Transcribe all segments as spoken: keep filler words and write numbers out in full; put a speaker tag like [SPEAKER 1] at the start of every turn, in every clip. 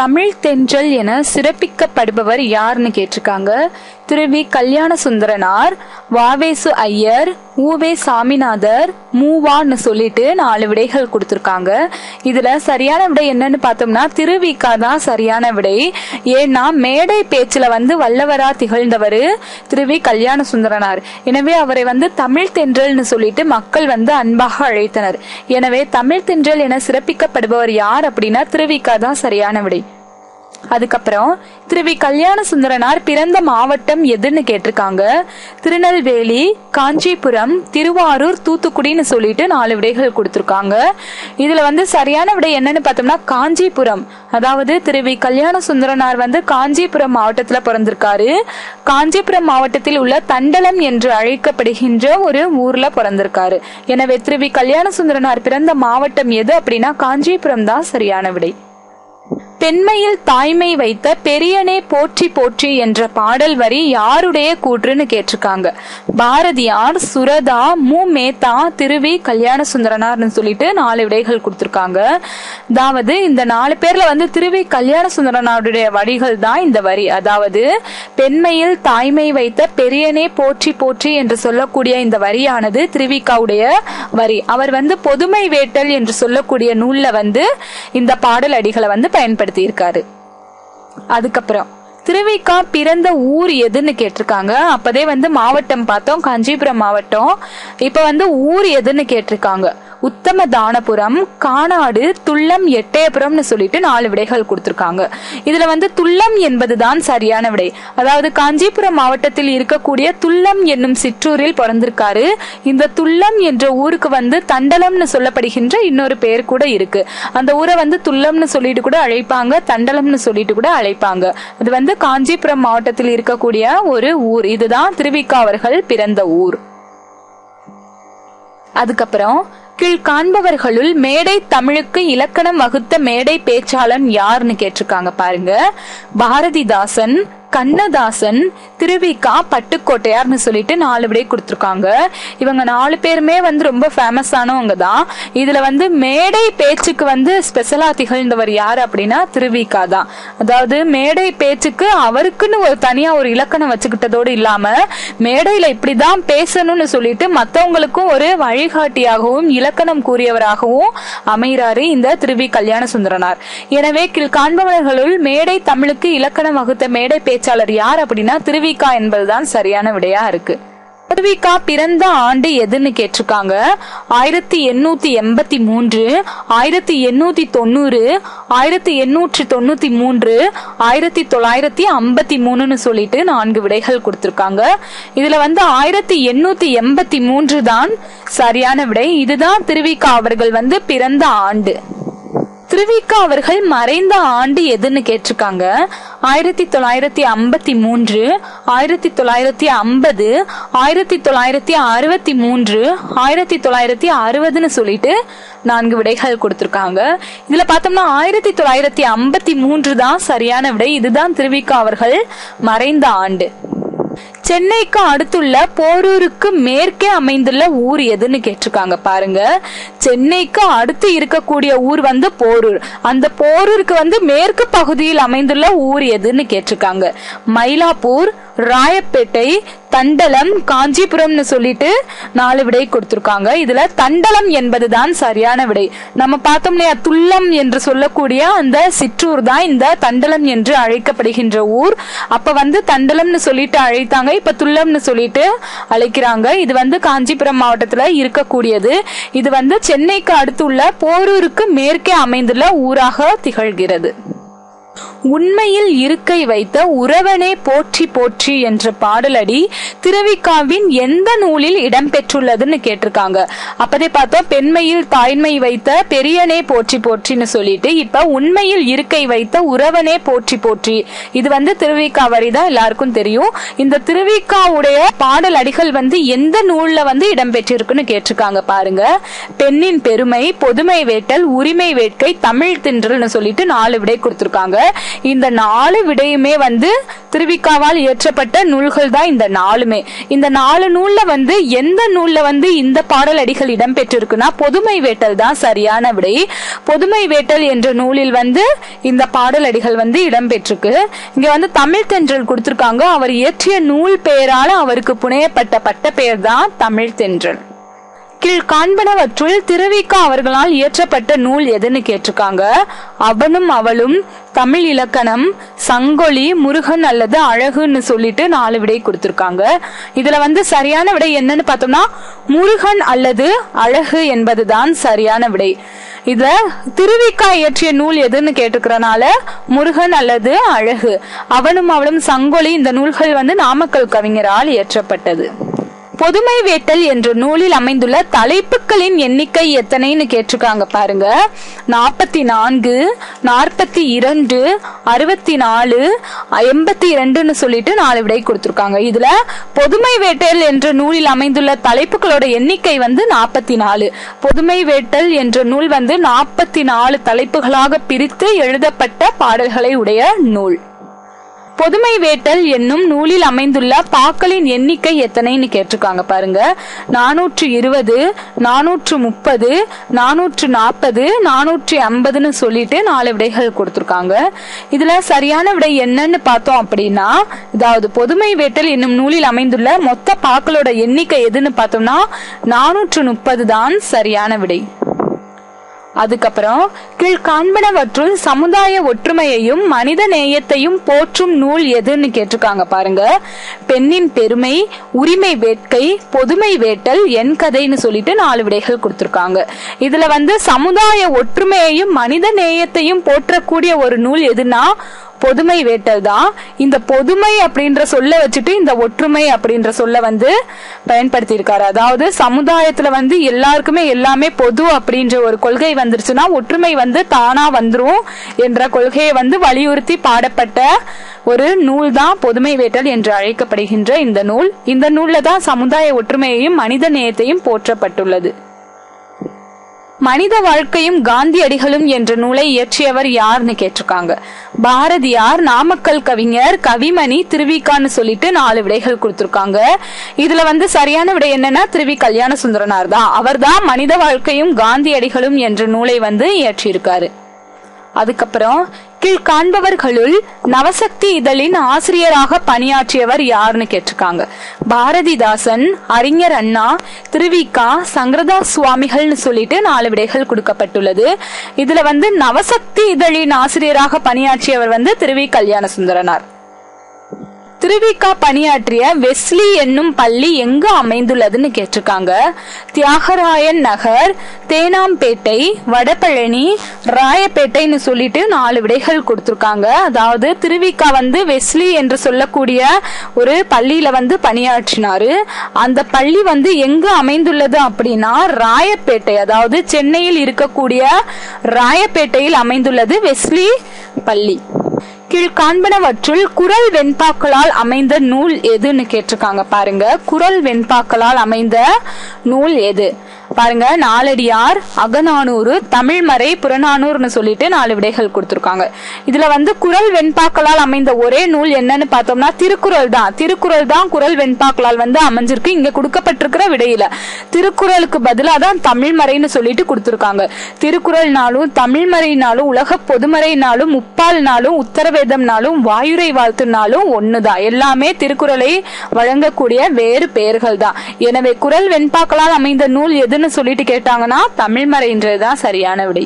[SPEAKER 1] தமிழ் தென்றல் என சிறப்பிக்கப்படுபவர் யாருன்னு கேட்டிருக்காங்க. திருவி கல்யாண சுந்தரனார், வாவேசு ஐயர், ஊவே சாமிநாதர், மூவான்னு சொல்லிட்டு நாலு விடைகள் கொடுத்திருக்காங்க. இதுல சரியான விடை என்னன்னு பார்த்தோம்னா திருவிக்கா தான் சரியான விடை. ஏன்னா மேடை பேச்சுல வந்து வல்லவரா திகழ்ந்தவர் திருவி கல்யாண சுந்தரனார். எனவே அவரை வந்து தமிழ் தென்றல்னு சொல்லிட்டு மக்கள் வந்து அன்பாக அழைத்தனர். எனவே தமிழ் தென்றல் என சிறப்பிக்கப்படுபவர் யார் அப்படின்னா திருவிக்கா தான் சரியான விடை. அதுக்கப்புறம் திருவி கல்யாண சுந்தரனார் பிறந்த மாவட்டம் எதுன்னு கேட்டிருக்காங்க. திருநெல்வேலி, காஞ்சிபுரம், திருவாரூர், தூத்துக்குடின்னு சொல்லிட்டு நாலு விடைகள் கொடுத்திருக்காங்க. இதுல வந்து சரியான விடை என்னன்னு பார்த்தோம்னா காஞ்சிபுரம். அதாவது திருவி கல்யாண சுந்தரனார் வந்து காஞ்சிபுரம் மாவட்டத்துல பிறந்திருக்காரு. காஞ்சிபுரம் மாவட்டத்தில் உள்ள தண்டலம் என்று அழைக்கப்படுகின்ற ஒரு ஊர்ல பிறந்திருக்காரு. எனவே திருவி கல்யாண சுந்தரனார் பிறந்த மாவட்டம் எது அப்படின்னா காஞ்சிபுரம் தான் சரியான விடை. பெண்மையில் தாய்மை வைத்த பெரியனே போற்றி போற்றி என்ற பாடல் வரி யாருடைய கூற்றுன்னு கேட்டிருக்காங்க. பாரதியார், சுரதா, மு மேத்தா, திருவி கல்யாண சுந்தரனார்னு சொல்லிட்டு நாலு விடைகள் கொடுத்திருக்காங்க. அதாவது இந்த நாலு பேர்ல வந்து திருவி கல்யாண சுந்தரனாருடைய வரிகள் தான் இந்த வரி. அதாவது பெண்மையில் தாய்மை வைத்த பெரியனே போற்றி போற்றி என்று சொல்லக்கூடிய இந்த வரியானது திருவிக்காவுடைய வரி. அவர் வந்து பொதுமை வேட்டல் என்று சொல்லக்கூடிய நூல்ல வந்து இந்த பாடல் அடிகளை வந்து பயன்படுத்தி இருக்காரு. அதுக்கப்புறம் திருவிக்கா பிறந்த ஊர் எதுன்னு கேட்டிருக்காங்க. அப்பதே வந்து மாவட்டம் பார்த்தோம், காஞ்சிபுரம் மாவட்டம். இப்ப வந்து ஊர் எதுன்னு கேட்டிருக்காங்க. உத்தம தானபுரம், கானாடு, துல்லம், எட்டயபுரம்னு சொல்லிட்டு நாலு விடைகள் கொடுத்திருக்காங்க. இதுல வந்து துல்லம் என்பதுதான் சரியான விடை. அதாவது காஞ்சிபுரம் மாவட்டத்தில் இருக்கக்கூடிய துல்லம் என்னும் சிற்றூரில் பிறந்திருக்காரு. இந்த துல்லம் என்ற ஊருக்கு வந்து தண்டலம்னு சொல்லப்படுகின்ற இன்னொரு பெயர் கூட இருக்கு. அந்த ஊரை வந்து துல்லம்னு சொல்லிட்டு கூட அழைப்பாங்க, தண்டலம்னு சொல்லிட்டு கூட அழைப்பாங்க. அது வந்து காஞ்சிபுரம் மாவட்டத்தில் இருக்கக்கூடிய ஒரு ஊர். இதுதான் திருவிக்கா அவர்கள் பிறந்த ஊர். அதுக்கப்புறம் கீழ் காண்பவர்களுள் மேடை தமிழுக்கு இலக்கணம் வகுத்த மேடை பேச்சாளன் யாருன்னு கேட்டிருக்காங்க. பாருங்க, பாரதிதாசன், கண்ணதாசன், திருவிக்கா, பட்டுக்கோட்டையார்னு சொல்லிட்டு நாலு விடை கொடுத்திருக்காங்க. இவங்க நாலு பேருமே வந்து ரொம்ப ஃபேமஸ் ஆனவங்க தான். இதுல வந்து மேடை பேச்சுக்கு வந்து ஸ்பெஷலா திகழ்ந்தவர் யாரு அப்படின்னா திருவிக்கா தான். அதாவது மேடை பேச்சுக்கு அவருக்குன்னு ஒரு தனியா ஒரு இலக்கணம் வச்சுக்கிட்டதோடு இல்லாம மேடையில இப்படிதான் பேசணும்னு சொல்லிட்டு மத்தவங்களுக்கும் ஒரு வழிகாட்டியாகவும் இலக்கணம் கூறியவராகவும் அமைகிறாரு இந்த திருவி கல்யாண சுந்தரனார். எனவே கீழ் காண்பவர்களுள் மேடை தமிழுக்கு இலக்கணம் வகுத்த மேடை பேச்சாளர் யார் அப்படின்னா திருவிக்கா என்பதுதான் சரியான விடையா இருக்கு. திருவிக்கா பிறந்த ஆண்டு எதுன்னு கேட்டிருக்காங்க. ஆயிரத்தி எண்ணூத்தி எண்பத்தி மூன்று, ஆயிரத்தி எண்ணூத்தி தொண்ணூறு, ஆயிரத்தி எண்ணூற்றி தொண்ணூத்தி மூன்று, ஆயிரத்தி தொள்ளாயிரத்தி ஐம்பத்தி மூணுன்னு சொல்லிட்டு நான்கு விடைகள் கொடுத்திருக்காங்க. இதுல வந்து ஆயிரத்தி எண்ணூத்தி எண்பத்தி மூன்று தான் சரியான விடை. இதுதான் திருவிக்கா அவர்கள் வந்து பிறந்த ஆண்டு. திருவிக்கா அவர்கள் மறைந்த ஆண்டு எதுன்னு கேட்டிருக்காங்க. ஆயிரத்தி தொள்ளாயிரத்தி ஐம்பத்தி மூன்று, ஆயிரத்தி தொள்ளாயிரத்தி ஐம்பது, ஆயிரத்தி தொள்ளாயிரத்தி அறுபத்தி மூன்று, ஆயிரத்தி தொள்ளாயிரத்தி அறுபதுன்னு சொல்லிட்டு நான்கு விடைகள் கொடுத்திருக்காங்க. இதுல பார்த்தோம்னா ஆயிரத்தி தொள்ளாயிரத்தி ஐம்பத்தி மூன்று தான் சரியான விடை. இதுதான் திருவிக்கா அவர்கள் மறைந்த ஆண்டு. சென்னைக்கு அடுத்துள்ள போரூருக்கு மேற்கே அமைந்துள்ள ஊர் எதுன்னு கேட்டிருக்காங்க. பாருங்க, சென்னைக்கு அடுத்து இருக்கக்கூடிய ஊர் வந்து போரூர். அந்த போரூருக்கு வந்து மேற்கு பகுதியில் அமைந்துள்ள ஊர் எதுன்னு கேட்டிருக்காங்க. மயிலாப்பூர், ராயப்பேட்டை, தண்டலம், காஞ்சிபுரம்னு சொல்லிட்டு நாலு விடை கொடுத்திருக்காங்க. இதுல தண்டலம் என்பதுதான் சரியான விடை. நம்ம பார்த்தோம்னா துல்லம் என்று சொல்லக்கூடிய அந்த சிற்றூர் தான் இந்த தண்டலம் என்று அழைக்கப்படுகின்ற ஊர். அப்ப வந்து தண்டலம்னு சொல்லிட்டு அழைத்தாங்க, இப்ப துல்லம்னு சொல்லிட்டு அழைக்கிறாங்க. இது வந்து காஞ்சிபுரம் மாவட்டத்துல இருக்கக்கூடியது. இது வந்து சென்னைக்கு அடுத்துள்ள போரூருக்கு மேற்கே அமைந்துள்ள ஊராக திகழ்கிறது. உண்மையில் இருக்கை வைத்த உறவனே போற்றி போற்றி என்ற பாடலடி திருவிக்காவின் எந்த நூலில் இடம்பெற்றுள்ளதுன்னு கேட்டிருக்காங்க. அப்பதே பார்த்தோம் பெண்மையில் தாய்மை வைத்த பெரியனே போற்றி போற்றின்னு சொல்லிட்டு இப்ப உண்மையில் இருக்கை வைத்த உறவனே போற்றி போற்றி இது வந்து திருவிக்கா வரிதான் எல்லாருக்கும் தெரியும். இந்த திருவிக்காவுடைய பாடல் அடிகள் வந்து எந்த நூல்ல வந்து இடம்பெற்றிருக்குன்னு கேட்டிருக்காங்க. பாருங்க, பெண்ணின் பெருமை, பொதுமை வேட்டல், உரிமை வேட்கை, தமிழ் தின்றல்னு சொல்லிட்டு நாலு விடை கொடுத்திருக்காங்க. இந்த நாலு விடையுமே வந்து திருவிக்காவால் இயற்றப்பட்ட நூல்கள் தான் இந்த நாலுமே. இந்த நாலு நூல்ல வந்து எந்த நூல்ல வந்து இந்த பாடல் அடிகள் இடம்பெற்றிருக்குன்னா பொதுமை வேட்டல் தான் சரியான விடை. பொதுமை வேட்டல் என்ற நூலில் வந்து இந்த பாடல் அடிகள் வந்து இடம்பெற்றிருக்கு. இங்க வந்து தமிழ் தென்றல் கொடுத்திருக்காங்க. அவர் இயற்றிய நூல் பெயரால அவருக்கு புனையப்பட்ட பட்ட பெயர் தான் தமிழ் தென்றல். கீழ் காண்பனவற்றுள் திருவிக்கா அவர்களால் இயற்றப்பட்ட நூல் எதுன்னு கேட்டிருக்காங்க. அவனும் அவளும், தமிழ் இலக்கணம், சங்கொலி, முருகன் அல்லது அழகுன்னு சொல்லிட்டு நாலு விடை கொடுத்திருக்காங்க. இதுல வந்து சரியான விடை என்னன்னு பார்த்தோம்னா முருகன் அல்லது அழகு என்பதுதான் சரியான விடை. இத திருவிக்கா இயற்றிய நூல் எதுன்னு கேட்டுக்கிறனால முருகன் அல்லது அழகு. அவனும் அவளும், சங்கொலி இந்த நூல்கள் வந்து நாமக்கல் கவிஞரால் இயற்றப்பட்டது. பொதுமை வேட்டல் என்ற நூலில் அமைந்துள்ள தலைப்புகளின் எண்ணிக்கை எத்தனைன்னு கேட்டிருக்காங்க பாருங்க. நாற்பத்தி நான்கு, நாற்பத்தி இரண்டு, அறுபத்தி நாலு, எண்பத்தி இரண்டுன்னு சொல்லிட்டு நாலு விடை கொடுத்திருக்காங்க. இதுல பொதுமை வேட்டல் என்ற நூலில் அமைந்துள்ள தலைப்புகளோட எண்ணிக்கை வந்து நாற்பத்தி நாலு. பொதுமை வேட்டல் என்ற நூல் வந்து நாற்பத்தி நாலு தலைப்புகளாக பிரித்து எழுதப்பட்ட பாடல்களை உடைய நூல். பொதுமை வேட்டல் என்னும் நூலில் அமைந்துள்ள பாக்களின் எண்ணிக்கை எத்தனைன்னு கேட்டிருக்காங்க பாருங்க. நானூற்று இருபது, நானூற்று முப்பது, நானூற்று நாற்பது, நானூற்றி ஐம்பதுன்னு சொல்லிட்டு நாலு விடைகள் கொடுத்திருக்காங்க. இதுல சரியான விடை என்னன்னு பார்த்தோம் அப்படின்னா, அதாவது பொதுமை வேட்டல் என்னும் நூலில் அமைந்துள்ள மொத்த பாக்களோட எண்ணிக்கை எதுன்னு பார்த்தோம்னா நானூற்று முப்பது தான் சரியான விடை. அதுக்கப்புறம் கீழ் காண்பனவற்றுள் சமுதாய ஒற்றுமையையும் மனித நேயத்தையும் போற்றும் நூல் எதுன்னு கேட்டிருக்காங்க பாருங்க. பெண்ணின் பெருமை, உரிமை வேட்கை, பொதுமை வேட்டல், என் கதைன்னு சொல்லிட்டு நாலு விடைகள் கொடுத்திருக்காங்க. இதுல வந்து சமுதாய ஒற்றுமையையும் மனித நேயத்தையும் போற்றக்கூடிய ஒரு நூல் எதுனா பொதுமை வேட்டல் தான். இந்த பொதுமை அப்படின்ற சொல்ல வச்சுட்டு இந்த ஒற்றுமை அப்படின்ற சொல்ல வந்து பயன்படுத்தி இருக்காரு. அதாவது சமுதாயத்துல வந்து எல்லாருக்குமே எல்லாமே பொது அப்படின்ற ஒரு கொள்கை வந்துருச்சுன்னா ஒற்றுமை வந்து தானா வந்துரும் என்ற கொள்கையை வந்து வலியுறுத்தி பாடப்பட்ட ஒரு நூல் தான் பொதுமை வேட்டல் என்று அழைக்கப்படுகின்ற இந்த நூல். இந்த நூல்ல தான் சமுதாய ஒற்றுமையையும் மனித நேயத்தையும் போற்றப்பட்டுள்ளது. மனித வாழ்க்கையும் காந்தியடிகளும் என்ற நூலை இயற்றியவர் யாருன்னு கேட்டிருக்காங்க. பாரதியார், நாமக்கல் கவிஞர், கவிமணி, திருவிக்கான்னு சொல்லிட்டு நாலு விடைகள் கொடுத்திருக்காங்க. இதுல வந்து சரியான விடை என்னன்னா திருவி கல்யாண சுந்தரனார் தான். அவர் தான் மனித வாழ்க்கையும் காந்தியடிகளும் என்ற நூலை வந்து இயற்றியிருக்காரு. அதுக்கப்புறம் கீழ் காண்பவர்களுள் நவசக்தி இதழின் ஆசிரியராக பணியாற்றியவர் யாருன்னு கேட்டிருக்காங்க. பாரதிதாசன், அறிஞர் அண்ணா, திருவிக்கா, சங்கரதாஸ் சுவாமிகள்னு சொல்லிட்டு நாலு விடைகள் கொடுக்கப்பட்டுள்ளது. இதுல வந்து நவசக்தி இதழின் ஆசிரியராக பணியாற்றியவர் வந்து திருவி கல்யாண சுந்தரனார். திருவிக்கா பணியாற்றிய வெஸ்லி என்னும் பள்ளி எங்கு அமைந்துள்ளதுன்னு கேட்டிருக்காங்க. தியாகராயன் நகர், தேனாம்பேட்டை, வடபழனி, ராயப்பேட்டைன்னு சொல்லிட்டு நாலு விடைகள் கொடுத்திருக்காங்க. அதாவது திருவிக்கா வந்து வெஸ்லி என்று சொல்லக்கூடிய ஒரு பள்ளியில வந்து பணியாற்றினாரு. அந்த பள்ளி வந்து எங்கு அமைந்துள்ளது அப்படின்னா ராயப்பேட்டை, அதாவது சென்னையில் இருக்கக்கூடிய ராயப்பேட்டையில் அமைந்துள்ளது வெஸ்லி பள்ளி. கீழ் காண்பனவற்றுள் குரல் வெண்பாக்களால் அமைந்த நூல் எதுன்னு கேட்டிருக்காங்க பாருங்க. குரல் வெண்பாக்களால் அமைந்த நூல் எது பாருங்க. நாலடியார், அகநானூறு, தமிழ்மறை, புறநானூறுன்னு சொல்லிட்டு நாலு விடைகள் கொடுத்திருக்காங்க. இதுல வந்து குரல் வெண்பாக்களால் அமைந்த ஒரே நூல் என்னன்னு பார்த்தோம்னா திருக்குறள் தான். திருக்குறள் தான் குரல் வெண்பாக்களால் வந்து அமைஞ்சிருக்கு. இங்க கொடுக்கப்பட்டிருக்கிற விடையில திருக்குறளுக்கு பதிலா தான் தமிழ்மறைன்னு சொல்லிட்டு கொடுத்திருக்காங்க. திருக்குறள்னாலும் தமிழ்மறைனாலும் உலக பொதுமறைனாலும் முப்பால்னாலும் உத்தரவேதம்னாலும் வாயுரை வாழ்த்துனாலும் ஒண்ணுதான். எல்லாமே திருக்குறளை வழங்கக்கூடிய வேறு பெயர்கள் தான். எனவே குரல் வெண்பாக்களால் அமைந்த நூல் எதுன்னு சொல்லிட்டு கேட்டாங்கன்னா தமிழ்மறைன்றதுதான் சரியான விடை.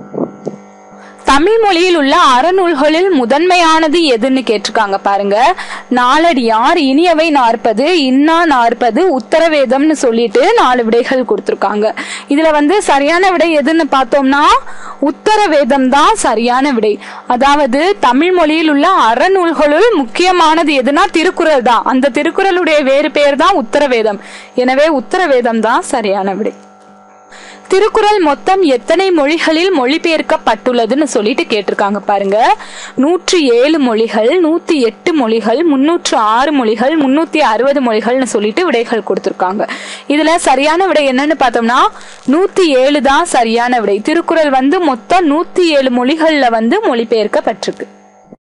[SPEAKER 1] தமிழ் மொழியில் உள்ள அறநூல்களில் முதன்மையானது எதுன்னு கேட்டிருக்காங்க பாருங்க. நாலடியார், இனியவை நாற்பது, இன்னா நாற்பது, உத்தரவேதம்னு சொல்லிட்டு நாலு விடைகள் கொடுத்திருக்காங்க. இதுல வந்து சரியான விடை எதுன்னு பார்த்தோம்னா உத்தரவேதம் தான் சரியான விடை. அதாவது தமிழ் மொழியில் உள்ள அறநூல்களுள் முக்கியமானது எதுனா திருக்குறள் தான். அந்த திருக்குறளுடைய வேறு பெயர் தான் உத்தரவேதம். எனவே உத்தரவேதம் தான் சரியான விடை. திருக்குறள் மொத்தம் எத்தனை மொழிகளில் மொழிபெயர்க்கப்பட்டுள்ளதுன்னு சொல்லிட்டு கேட்டிருக்காங்க பாருங்க. நூற்றி ஏழு மொழிகள், நூத்தி எட்டு மொழிகள், முன்னூற்று ஆறு மொழிகள், முன்னூத்தி அறுபது மொழிகள்னு சொல்லிட்டு விடைகள் கொடுத்திருக்காங்க. இதுல சரியான விடை என்னன்னு பார்த்தோம்னா நூத்தி ஏழு தான் சரியான விடை. திருக்குறள் வந்து மொத்தம் நூத்தி ஏழு மொழிகள்ல வந்து மொழிபெயர்க்கப்பட்டிருக்கு.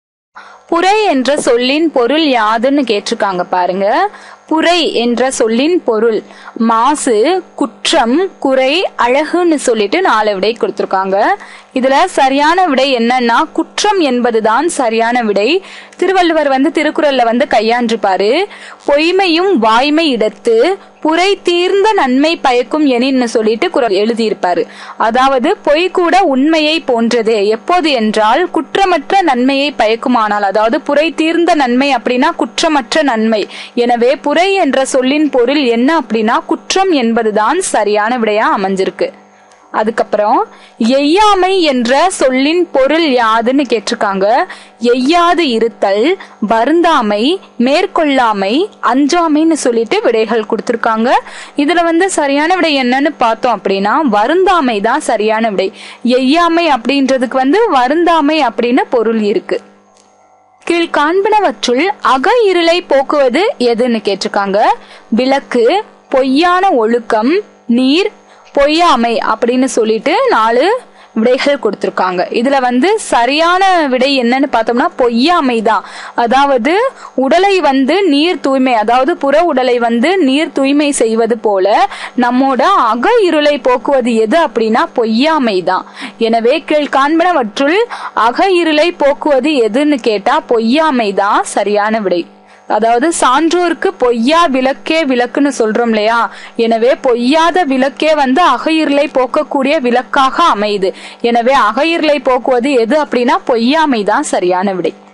[SPEAKER 1] புரை என்ற சொல்லின் பொருள் யாதுன்னு கேட்டிருக்காங்க பாருங்க. புரை என்ற சொல்லின் பொருள் மாசு, குற்றம், குறை, அழகுன்னு சொல்லிட்டு நாலு விடை கொடுத்திருக்காங்க. இதுல சரியான விடை என்னன்னா குற்றம் என்பதுதான் சரியான விடை. திருவள்ளுவர் வந்து திருக்குறள்ல வந்து கையாண்டிருப்பாரு. பொய்மையும் வாய்மை இடத்து புரை தீர்ந்த நன்மை பயக்கும் எனின்னு சொல்லிட்டு குறள் எழுதியிருப்பாரு. அதாவது பொய் கூட உண்மையை போன்றதே. எப்போது என்றால் குற்றமற்ற நன்மையை பயக்குமானால், அதாவது புரை தீர்ந்த நன்மை அப்படின்னா குற்றமற்ற நன்மை. எனவே புரை என்ற சொல்லின் பொருள் என்ன அப்படின்னா குற்றம் என்பதுதான் சரியான விடையா அமைஞ்சிருக்கு. அதுக்கப்புறம் எய்யாமை என்ற சொல்லின் பொருள் யாதுன்னு கேட்டிருக்காங்க. எய்யாது இருத்தல், வருந்தாமை, மேற்கொள்ளாமை, அஞ்சாமைன்னு சொல்லிட்டு விடைகள் கொடுத்திருக்காங்க. இதுல வந்து சரியான விடை என்னன்னு பார்த்தோம் அப்படின்னா வருந்தாமை தான் சரியான விடை. எய்யாமை அப்படின்றதுக்கு வந்து வருந்தாமை அப்படின்னு பொருள் இருக்கு. கீழ் காண்பனவற்றுள் அக இருளை போக்குவது எதுன்னு கேட்டிருக்காங்க. விளக்கு, பொய்யான ஒழுக்கம், நீர், பொய்யாமை அப்படின்னு சொல்லிட்டு நாலு விடைகள் கொடுத்திருக்காங்க. இதுல வந்து சரியான விடை என்னன்னு பார்த்தோம்னா பொய்யாமை தான். அதாவது உடலை வந்து நீர் தூய்மை, அதாவது புற உடலை வந்து நீர் தூய்மை செய்வது போல நம்மோட அக இருளை போக்குவது எது அப்படின்னா பொய்யாமை தான். எனவே கீழ் காண்பனவற்றுள் அக இருளை போக்குவது எதுன்னு கேட்டா பொய்யாமை தான் சரியான விடை. அதாவது சான்றோருக்கு பொய்யா விளக்கே விளக்குன்னு சொல்றோம் இல்லையா, எனவே பொய்யாத விளக்கே வந்து அகையிருளை போக்கக்கூடிய விளக்காக அமையுது. எனவே அகையிருளை போக்குவது எது அப்படின்னா பொய்யாமை தான் சரியான விடை.